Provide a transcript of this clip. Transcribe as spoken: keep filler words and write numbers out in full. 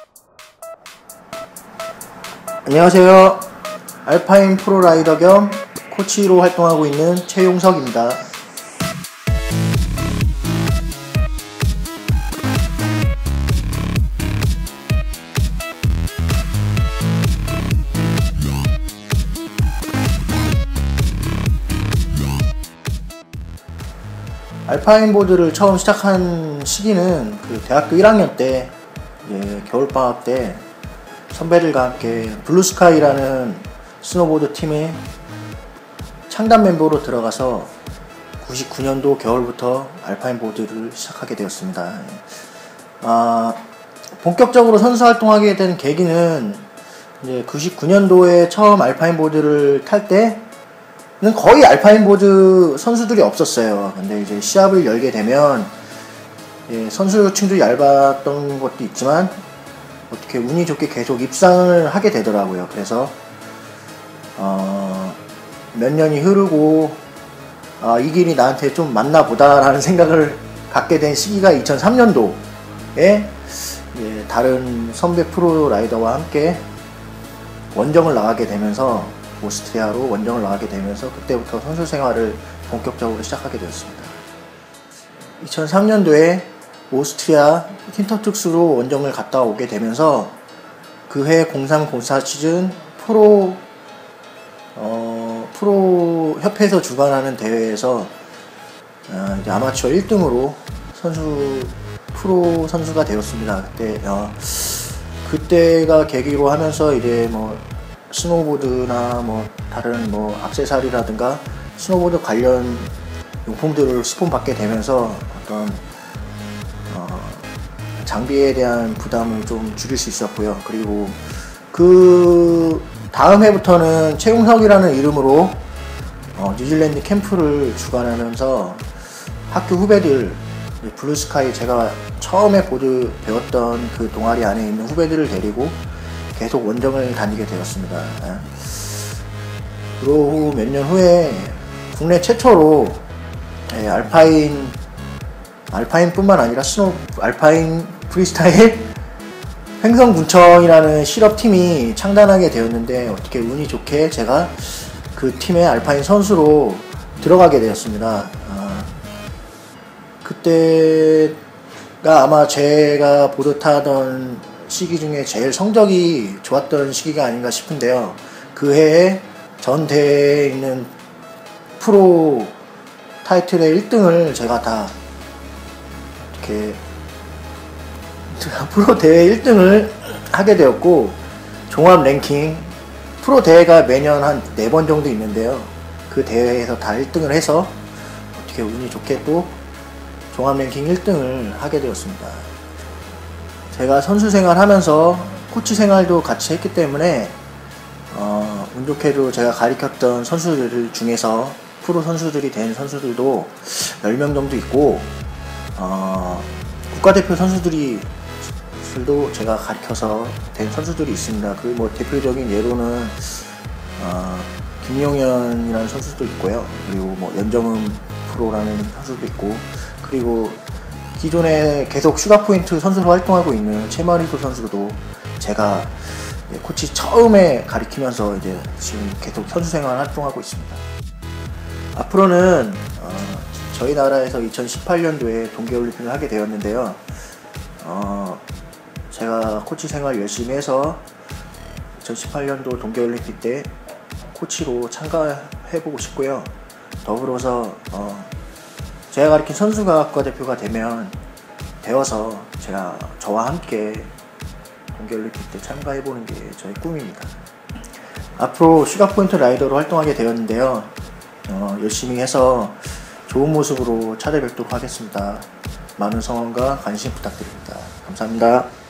안녕하세요. 알파인 프로라이더 겸 코치로 활동하고 있는 최용석입니다. 알파인 보드를 처음 시작한 시기는 그 대학교 일 학년 때, 이제 겨울방학 때 선배들과 함께 블루스카이라는 스노보드 팀의 창단 멤버로 들어가서 구십구 년도 겨울부터 알파인 보드를 시작하게 되었습니다. 아, 본격적으로 선수 활동하게 된 계기는 이제 구십구 년도에 처음 알파인 보드를 탈 때는 거의 알파인 보드 선수들이 없었어요. 근데 이제 시합을 열게 되면 예, 선수층도 얇았던 것도 있지만 어떻게 운이 좋게 계속 입상을 하게 되더라고요. 그래서 어, 몇 년이 흐르고 아, 이 길이 나한테 좀 맞나 보다 라는 생각을 갖게 된 시기가 이천삼 년도에 예, 다른 선배 프로 라이더와 함께 원정을 나가게 되면서 오스트리아로 원정을 나가게 되면서 그때부터 선수 생활을 본격적으로 시작하게 되었습니다. 이천삼 년도에 오스트리아 힌터특수로 원정을 갔다 오게 되면서 그해 공삼 공사 시즌 프로 어, 프로 협회에서 주관하는 대회에서 어, 이제 아마추어 일 등으로 선수 프로 선수가 되었습니다. 그때 어, 그때가 계기로 하면서 이제 뭐 스노보드나 뭐 다른 뭐 액세서리라든가 스노보드 관련 용품들을 스폰 받게 되면서 어떤 어, 장비에 대한 부담을 좀 줄일 수 있었고요. 그리고 그 다음 해부터는 최용석이라는 이름으로 어, 뉴질랜드 캠프를 주관하면서 학교 후배들, 블루스카이 제가 처음에 보드 배웠던 그 동아리 안에 있는 후배들을 데리고 계속 원정을 다니게 되었습니다. 그러고 몇 년 후에 국내 최초로 예, 알파인 알파인 뿐만 아니라 스노 알파인 프리스타일 횡성군청이라는 실업팀이 창단하게 되었는데 어떻게 운이 좋게 제가 그 팀의 알파인 선수로 들어가게 되었습니다. 아, 그때가 아마 제가 보드 타던 시기 중에 제일 성적이 좋았던 시기가 아닌가 싶은데요. 그 해에 전 대회에 있는 프로 타이틀의 일 등을 제가 다 이렇게 프로 대회 일 등을 하게 되었고, 종합 랭킹 프로 대회가 매년 한 네 번 정도 있는데요. 그 대회에서 다 일 등을 해서 어떻게 운이 좋게 또 종합 랭킹 일 등을 하게 되었습니다. 제가 선수 생활 하면서 코치 생활도 같이 했기 때문에 어, 운 좋게도 제가 가르쳤던 선수들 중에서 프로 선수들이 된 선수들도 열 명 정도 있고, 어, 국가대표 선수들이 도 제가 가르쳐서 된 선수들이 있습니다. 그 뭐 대표적인 예로는 어, 김용현이라는 선수도 있고요. 그리고 뭐 연정음 프로라는 선수도 있고, 그리고 기존에 계속 슈가포인트 선수로 활동하고 있는 최마리소 선수도 제가 코치 처음에 가르치면서 이제 지금 계속 선수 생활 활동하고 있습니다. 앞으로는 어, 저희 나라에서 이천십팔 년도에 동계올림픽을 하게 되었는데요. 어, 제가 코치 생활 열심히 해서 이천십팔 년도 동계올림픽 때 코치로 참가해보고 싶고요. 더불어서 어, 제가 가르친 선수가 국가대표가 되면 되어서 제가 저와 함께 동계올림픽 때 참가해보는 게 저의 꿈입니다. 앞으로 슈가포인트 라이더로 활동하게 되었는데요. 어, 열심히 해서 좋은 모습으로 찾아뵙도록 하겠습니다. 많은 성원과 관심 부탁드립니다. 감사합니다.